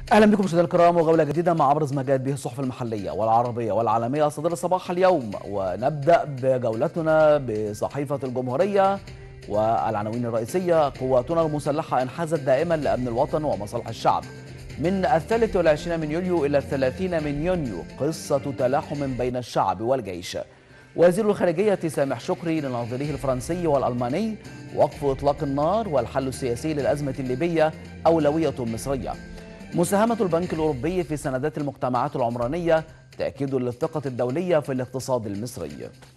اهلا بكم مشاهدينا الكرام وجوله جديده مع ابرز ما جاءت به الصحف المحليه والعربيه والعالميه صدر صباح اليوم، ونبدا بجولتنا بصحيفه الجمهوريه والعناوين الرئيسيه. قواتنا المسلحه انحازت دائما لامن الوطن ومصالح الشعب. من 23 من يوليو الى 30 من يونيو قصه تلاحم بين الشعب والجيش. وزير الخارجيه سامح شكري لناظريه الفرنسي والالماني: وقف اطلاق النار والحل السياسي للازمه الليبيه اولويه مصريه. مساهمة البنك الأوروبي في سندات المجتمعات العمرانية تأكيد للثقة الدولية في الاقتصاد المصري.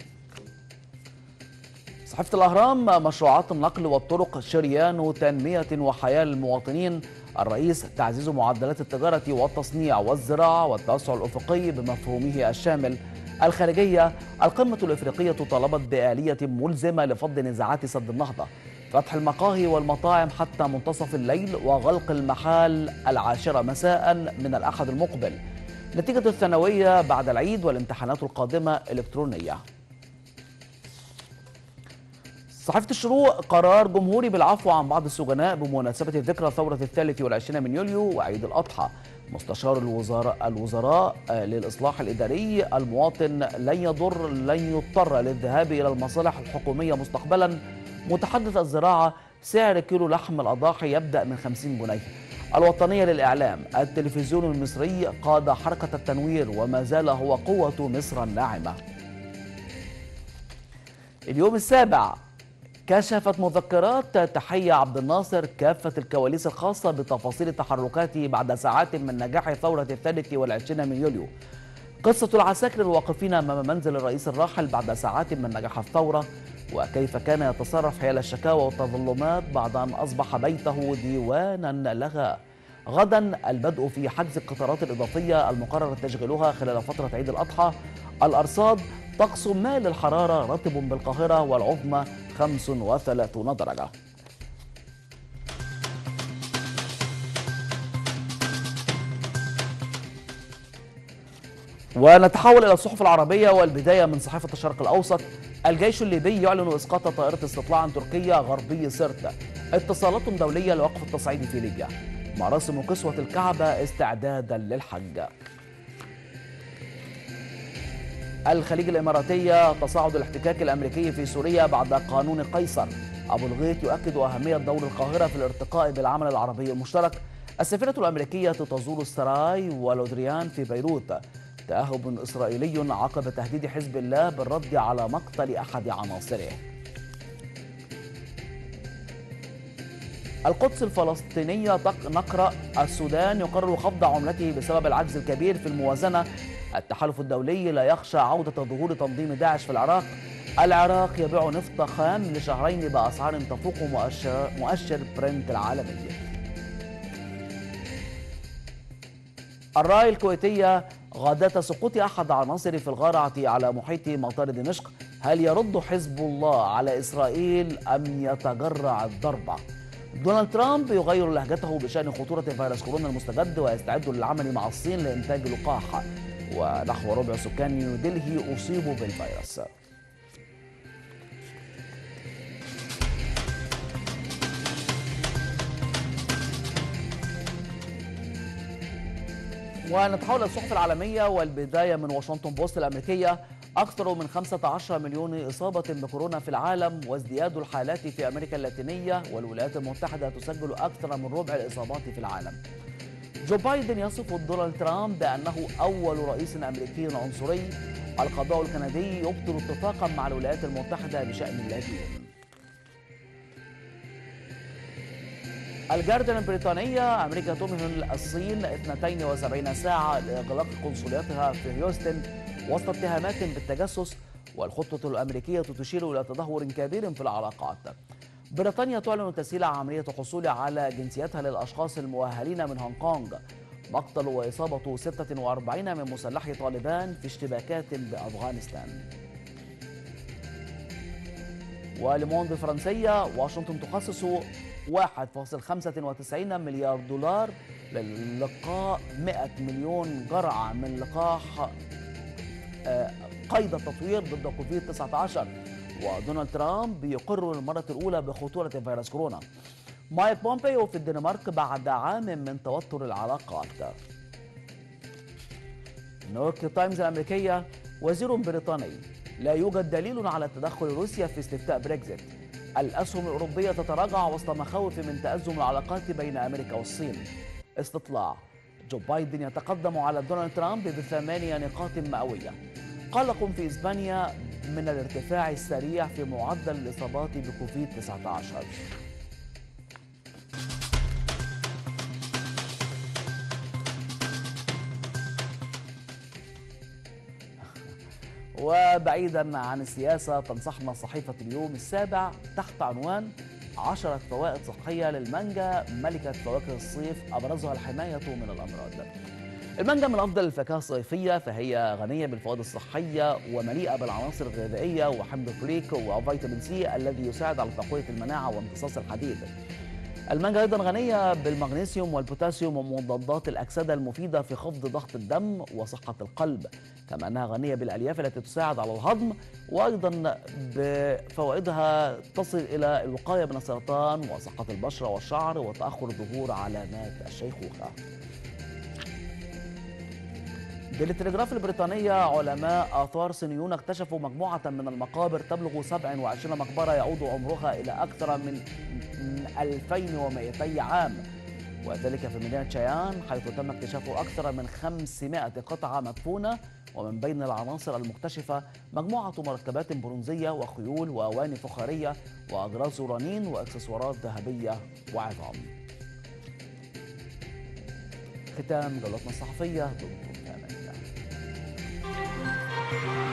صحيفة الأهرام: مشروعات النقل والطرق شريان تنمية وحياة للمواطنين. الرئيس: تعزيز معدلات التجارة والتصنيع والزراعة والتوسع الأفقي بمفهومه الشامل. الخارجية: القمة الإفريقية طالبت بآلية ملزمة لفض نزاعات سد النهضة. فتح المقاهي والمطاعم حتى منتصف الليل وغلق المحال 10 مساء من الأحد المقبل. نتيجة الثانوية بعد العيد والامتحانات القادمة إلكترونية. صحيفة الشروق: قرار جمهوري بالعفو عن بعض السجناء بمناسبة ذكرى ثورة 23 من يوليو وعيد الأضحى. مستشار الوزراء للإصلاح الإداري: المواطن لن يضطر للذهاب إلى المصالح الحكومية مستقبلا. متحدث الزراعة: سعر كيلو لحم الأضاحي يبدأ من 50 جنيه. الوطنية للإعلام: التلفزيون المصري قاد حركة التنوير وما زال هو قوة مصر الناعمة. اليوم السابع: كشفت مذكرات تحية عبد الناصر كافة الكواليس الخاصة بتفاصيل تحركاته بعد ساعات من نجاح ثورة 23 من يوليو. قصة العساكر الواقفين أمام منزل الرئيس الراحل بعد ساعات من نجاح الثورة، وكيف كان يتصرف حيال الشكاوى والتظلمات بعد أن أصبح بيته ديوانا لها. غدا البدء في حجز القطارات الإضافية المقرر تشغيلها خلال فترة عيد الأضحى. الأرصاد: طقس مائل للحرارة رطب بالقاهرة والعظمى 35 درجة. ونتحول إلى الصحف العربية والبداية من صحيفة الشرق الأوسط. الجيش الليبي يعلن إسقاط طائرة استطلاع تركية غربي سرت. اتصالات دولية لوقف التصعيد في ليبيا. مراسم كسوة الكعبة استعدادا للحج. الخليج الإماراتية: تصاعد الاحتكاك الأمريكي في سوريا بعد قانون قيصر. أبو الغيط يؤكد أهمية دور القاهرة في الارتقاء بالعمل العربي المشترك. السفيرة الأمريكية تزور السراي ولودريان في بيروت. تأهب إسرائيلي عقب تهديد حزب الله بالرد على مقتل أحد عناصره. القدس الفلسطينية نقرأ: السودان يقرر خفض عملته بسبب العجز الكبير في الموازنة. التحالف الدولي لا يخشى عودة ظهور تنظيم داعش في العراق. العراق يبيع نفط خام لشهرين بأسعار تفوق مؤشر برنت العالمي. الراي الكويتية: غادة سقوط أحد عناصر في الغارة على محيط مطار دمشق. هل يرد حزب الله على إسرائيل أم يتجرع الضربة؟ دونالد ترامب يغير لهجته بشأن خطورة فيروس كورونا المستجد ويستعد للعمل مع الصين لإنتاج لقاح. ونحو ربع سكان نيودلهي أصيبوا بالفيروس. ونتحول للصحف العالمية والبداية من واشنطن بوست الأمريكية. أكثر من 15 مليون إصابة بكورونا في العالم، وازدياد الحالات في أمريكا اللاتينية والولايات المتحدة تسجل أكثر من ربع الإصابات في العالم. جو بايدن يصف دونالد ترامب بأنه أول رئيس أمريكي عنصري. القضاء الكندي يبطل اتفاقا مع الولايات المتحدة بشأن اللاجئين. الجارديان البريطانية: أمريكا تمهل الصين 72 ساعة لإغلاق قنصلياتها في هيوستن وسط اتهامات بالتجسس. والخطة الأمريكية تشير إلى تدهور كبير في العلاقات. بريطانيا تعلن تسهيل عملية الحصول على جنسيتها للأشخاص المؤهلين من هونغ كونغ. مقتل وإصابة 46 من مسلحي طالبان في اشتباكات بأفغانستان. ولموند الفرنسية: واشنطن تخصص 1.95 مليار دولار للقاء 100 مليون جرعة من لقاح قيد التطوير ضد كوفيد-19. ودونالد ترامب يقر للمرة الأولى بخطورة فيروس كورونا. مايك بومبيو في الدنمارك بعد عام من توتر العلاقات. نيويورك تايمز الأمريكية: وزير بريطاني: لا يوجد دليل على تدخل روسيا في استفتاء بريكزيت. الأسهم الأوروبية تتراجع وسط مخاوف من تأزم العلاقات بين أمريكا والصين. استطلاع: جو بايدن يتقدم على دونالد ترامب ب8 نقاط مئوية. قلق في إسبانيا من الارتفاع السريع في معدل الإصابات بكوفيد 19. وبعيدا عن السياسة، تنصحنا صحيفة اليوم السابع تحت عنوان 10 فوائد صحية للمانجا ملكة فواكه الصيف أبرزها الحماية من الأمراض. المانجا من أفضل الفاكهة الصيفية، فهي غنية بالفوائد الصحية ومليئة بالعناصر الغذائية وحمض الفوليك وفيتامين سي الذي يساعد على تقوية المناعة وامتصاص الحديد. المانجا أيضا غنية بالمغنيسيوم والبوتاسيوم ومضادات الأكسدة المفيدة في خفض ضغط الدم وصحة القلب، كما أنها غنية بالألياف التي تساعد على الهضم، وأيضا بفوائدها تصل إلى الوقاية من السرطان وصحة البشرة والشعر وتأخر ظهور علامات الشيخوخة. بالتلغراف البريطانية: علماء آثار صينيون اكتشفوا مجموعة من المقابر تبلغ 27 مقبرة يعود عمرها إلى أكثر من 2200 عام، وذلك في مدينة شيان، حيث تم اكتشاف أكثر من 500 قطعة مدفونة، ومن بين العناصر المكتشفة مجموعة مركبات برونزية وخيول وأواني فخارية وأجراس أورانين وإكسسوارات ذهبية وعظام. ختام جولتنا الصحفية. دمتم في أمان الله.